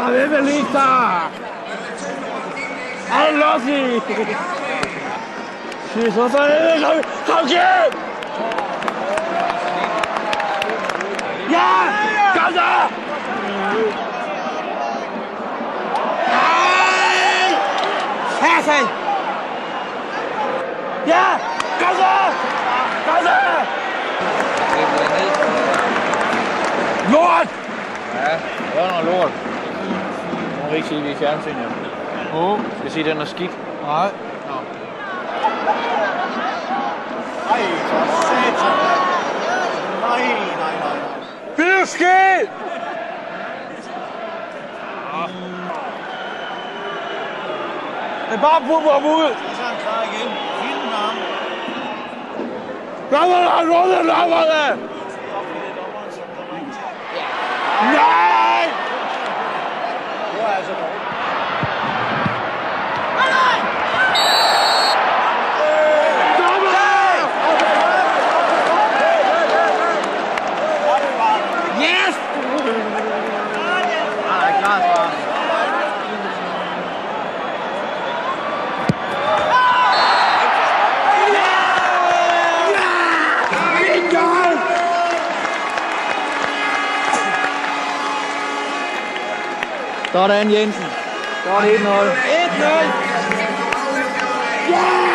Velista! Allossi! Ci sono saliti! Ja! Gaza! Hassan! Ja! Gaza! Gaza! Lort! Ja, det var noget lort. Nu kan ikke sige, at vi er i fjernsynet. Skal jeg sige, at den er skik? Nej. Nå. Ej, for satan. Nej. Det er sket! Det er bare putte ham ud! Så er han klar igen. Filmen ham. Lad mig! Nej! Det var altså dårligt. Yes! Ah, det er klart, far. Sådan, Jensen. Så er det 1-0. 1-0! Ja!